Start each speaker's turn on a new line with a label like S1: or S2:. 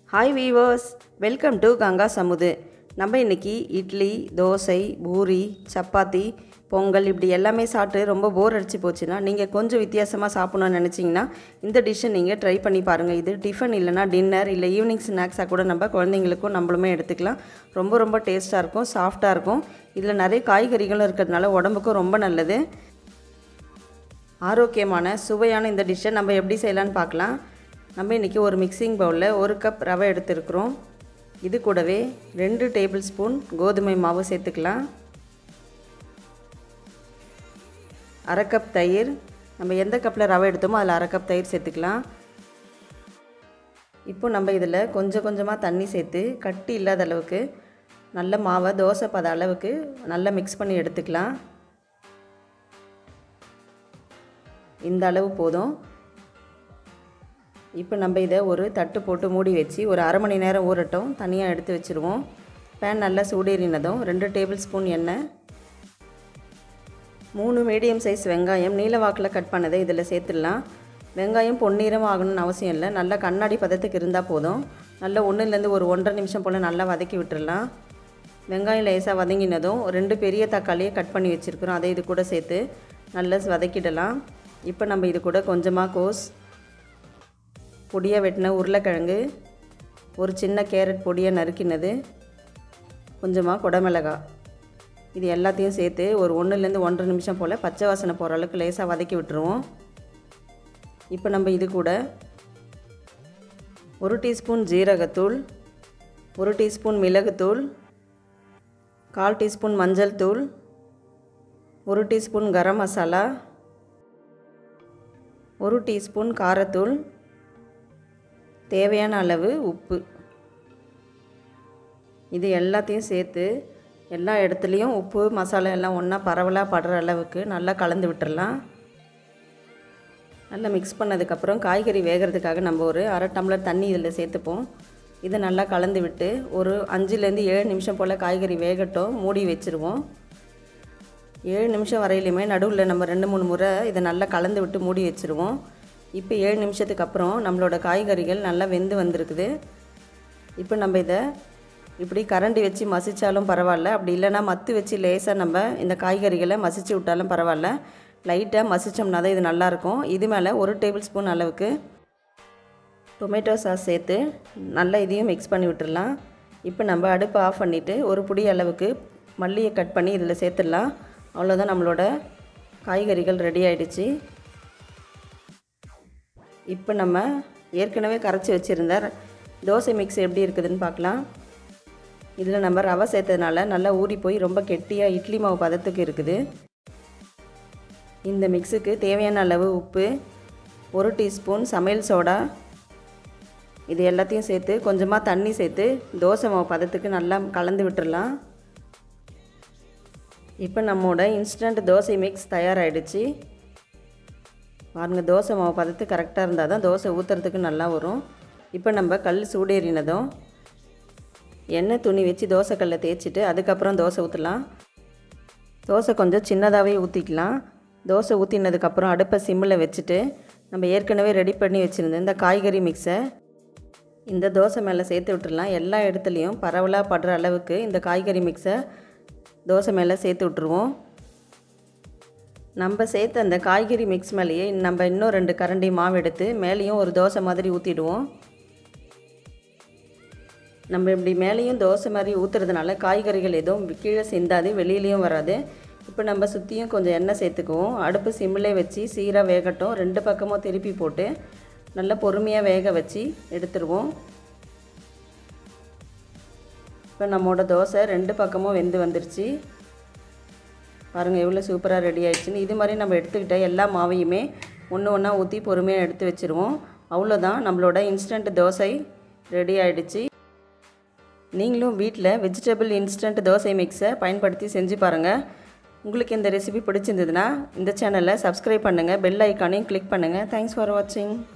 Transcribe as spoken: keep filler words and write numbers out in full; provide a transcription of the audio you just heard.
S1: Hi viewers, welcome to Ghanga Amudhu. நம்ம இன்னைக்கு இட்லி, தோசை, பூரி, சப்பாத்தி, பொங்கல் இப்படி எல்லாமே சாப்பிட்டு ரொம்ப போர் அடிச்சு போச்சுன்னா நீங்கள் கொஞ்சம் வித்தியாசமாக சாப்பிடணும்னு நினச்சிங்கன்னா இந்த டிஷ்ஷை நீங்கள் ட்ரை பண்ணி பாருங்கள். இது டிஃபன் இல்லைனா டின்னர் இல்லை ஈவினிங் ஸ்நாக்ஸாக கூட நம்ம குழந்தைங்களுக்கும் நம்மளுமே எடுத்துக்கலாம். ரொம்ப ரொம்ப டேஸ்ட்டாக இருக்கும், சாஃப்டாக இருக்கும். இதில் நிறைய காய்கறிகளும் இருக்கிறதுனால உடம்புக்கும் ரொம்ப நல்லது. ஆரோக்கியமான சுவையான இந்த டிஷ்ஷை நம்ம எப்படி செய்யலான்னு பார்க்கலாம். நம்ம இன்றைக்கி ஒரு மிக்சிங் பவுலில் ஒரு கப் ரவை எடுத்துருக்குறோம். இது கூடவே ரெண்டு டேபிள் ஸ்பூன் கோதுமை மாவு சேர்த்துக்கலாம். அரை கப் தயிர், நம்ம எந்த கப்பில் ரவை எடுத்தோமோ அதில் அரை கப் தயிர் சேர்த்துக்கலாம். இப்போ நம்ம இதில் கொஞ்சம் கொஞ்சமாக தண்ணி சேர்த்து கட்டி இல்லாத அளவுக்கு நல்ல மாவை தோசை பத அளவுக்கு நல்லா மிக்ஸ் பண்ணி எடுத்துக்கலாம். இந்த அளவு போதும். இப்போ நம்ம இதை ஒரு தட்டு போட்டு மூடி வச்சு ஒரு அரை மணி நேரம் ஊறட்டும், தனியாக எடுத்து வச்சுருவோம். பேன் நல்லா சூடேறினதும் ரெண்டு டேபிள் ஸ்பூன் எண்ணெய், மூணு மீடியம் சைஸ் வெங்காயம் நீல வாக்கில் கட் பண்ணதை இதில் சேர்த்துடலாம். வெங்காயம் பொன்னிறம் ஆகணும்னு அவசியம் இல்லை, நல்லா கண்ணாடி பதத்துக்கு இருந்தால் போதும். நல்லா ஒன்றுலேருந்து ஒரு ஒன்றரை நிமிஷம் போல் நல்லா வதக்கி விட்டுடலாம். வெங்காயம் லேசாக வதங்கினதும் ரெண்டு பெரிய தக்காளியை கட் பண்ணி வச்சுருக்குறோம், அதை இது கூட சேர்த்து நல்லா வதக்கிடலாம். இப்போ நம்ம இது கூட கொஞ்சமாக கோஸ், பொடியாக வெட்டின உருளைக்கிழங்கு, ஒரு சின்ன கேரட் பொடியாக நறுக்கினது, கொஞ்சமாக குடமிளகாய், இது எல்லாத்தையும் சேர்த்து ஒரு ஒன்றுலேருந்து ஒன்றரை நிமிஷம் போல் பச்சை வாசனை போகிற அளவுக்கு லேசாக வதக்கி விட்டுருவோம். இப்போ நம்ம இது கூட ஒரு டீஸ்பூன் ஜீரகத்தூள், ஒரு டீஸ்பூன் மிளகுத்தூள், கால் டீஸ்பூன் மஞ்சள் தூள், ஒரு டீஸ்பூன் கரம் மசாலா, ஒரு டீஸ்பூன் காரத்தூள், தேவையான அளவு உப்பு, இது எல்லாத்தையும் சேர்த்து எல்லா இடத்துலையும் உப்பு மசாலா எல்லாம் ஒன்றா பரவலாக படுற அளவுக்கு நல்லா கலந்து விட்டுடலாம். நல்லா மிக்ஸ் பண்ணதுக்கப்புறம் காய்கறி வேகிறதுக்காக நம்ம ஒரு அரை டம்ளர் தண்ணி இதில் சேர்த்துப்போம். இதை நல்லா கலந்து விட்டு ஒரு அஞ்சுலேருந்து ஏழு நிமிஷம் போல் காய்கறி வேகட்டும், மூடி வச்சுருவோம். ஏழு நிமிஷம் வரையிலுமே நடுவில் நம்ம ரெண்டு மூணு முறை இதை நல்லா கலந்து விட்டு மூடி வச்சுருவோம். இப்போ ஏழு நிமிஷத்துக்கு அப்புறம் நம்மளோட காய்கறிகள் நல்லா வெந்து வந்திருக்குது. இப்போ நம்ம இதை இப்படி கரண்டி வச்சு மசித்தாலும் பரவாயில்ல, அப்படி இல்லைனா மத்து வச்சு லேசாக நம்ம இந்த காய்கறிகளை மசிச்சு விட்டாலும் பரவாயில்ல. லைட்டாக மசித்தோம்னா தான் இது நல்லாயிருக்கும். இது மேலே ஒரு டேபிள் ஸ்பூன் அளவுக்கு டொமேட்டோ சாஸ் சேர்த்து நல்லா இதையும் மிக்ஸ் பண்ணி விட்டுடலாம். இப்போ நம்ம அடுப்பை ஆஃப் பண்ணிவிட்டு ஒரு புடி அளவுக்கு மல்லியை கட் பண்ணி இதில் சேர்த்துடலாம். அவ்வளோதான், நம்மளோட காய்கறிகள் ரெடி ஆகிடுச்சு. இப்போ நம்ம ஏற்கனவே கரைச்சி வச்சுருந்த தோசை மிக்ஸ் எப்படி இருக்குதுன்னு பார்க்கலாம். இதில் நம்ம ரவை சேர்த்ததுனால நல்லா ஊறி போய் ரொம்ப கெட்டியாக இட்லி மாவு பதத்துக்கு இருக்குது. இந்த மிக்ஸுக்கு தேவையான அளவு உப்பு, ஒரு டீஸ்பூன் சமையல் சோடா, இது எல்லாத்தையும் சேர்த்து கொஞ்சமாக தண்ணி சேர்த்து தோசை மாவு பதத்துக்கு நல்லா கலந்து விட்டுடலாம். இப்போ நம்மளோட இன்ஸ்டன்ட் தோசை மிக்ஸ் தயாராகிடுச்சு. பாருங்கள், தோசை மாவு பதத்து கரெக்டாக இருந்தால் தான் தோசை ஊற்றுறதுக்கு நல்லா வரும். இப்போ நம்ம கல் சூடேறினதும் எண்ணெய் துணி வச்சு தோசை கல்லை தேய்ச்சிட்டு அதுக்கப்புறம் தோசை ஊற்றலாம். தோசை கொஞ்சம் சின்னதாகவே ஊற்றிக்கலாம். தோசை ஊற்றினதுக்கப்புறம் அடுப்பை சிம்மில் வச்சுட்டு நம்ம ஏற்கனவே ரெடி பண்ணி வச்சுருந்த இந்த காய்கறி மிக்ஸை இந்த தோசை மேலே சேர்த்து விட்டுடலாம். எல்லா இடத்துலையும் பரவலாக படுற அளவுக்கு இந்த காய்கறி மிக்ஸை தோசை மேலே சேர்த்து விட்ருவோம். நம்ம சேர்த்து அந்த காய்கறி மிக்ஸ் மேலேயே நம்ம இன்னும் ரெண்டு கரண்டி மாவு எடுத்து மேலேயும் ஒரு தோசை மாதிரி ஊற்றிடுவோம். நம்ம இப்படி மேலேயும் தோசை மாதிரி ஊற்றுறதுனால காய்கறிகள் எதுவும் கீழே சிந்தாது, வெளியிலையும் வராது. இப்போ நம்ம சுற்றியும் கொஞ்சம் எண்ணெய் சேர்த்துக்குவோம். அடுப்பு சிம்மிலே வச்சு சீராக வேகட்டும். ரெண்டு பக்கமும் திருப்பி போட்டு நல்லா பொறுமையாக வேக வச்சு எடுத்துருவோம். இப்போ நம்மளோட தோசை ரெண்டு பக்கமும் வெந்து வந்துருச்சு. பாருங்கள் எவ்வளோ சூப்பராக ரெடி ஆகிடுச்சின்னு. இது மாதிரி நம்ம எடுத்துக்கிட்ட எல்லா மாவையுமே ஒன்று ஒன்றா ஊற்றி பொறுமையாக எடுத்து வச்சுருவோம். அவ்வளோதான், நம்மளோட இன்ஸ்டன்ட் தோசை ரெடி ஆகிடுச்சு. நீங்களும் வீட்டில் வெஜிடபிள் இன்ஸ்டன்ட் தோசை மிக்ஸை பயன்படுத்தி செஞ்சு பாருங்கள். உங்களுக்கு இந்த ரெசிபி பிடிச்சிருந்ததுன்னா இந்த சேனலை சப்ஸ்கிரைப் பண்ணுங்கள், பெல் ஐக்கானையும் கிளிக் பண்ணுங்கள். தேங்க்ஸ் ஃபார் வாட்சிங்.